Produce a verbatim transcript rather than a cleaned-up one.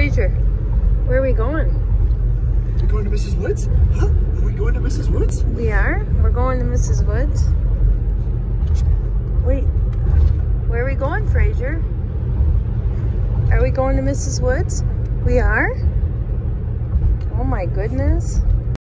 Fraser, where are we going? We're going to Missus Woods? Huh? Are we going to Missus Woods? We are? We're going to Missus Woods. Wait, where are we going, Fraser? Are we going to Missus Woods? We are? Oh my goodness.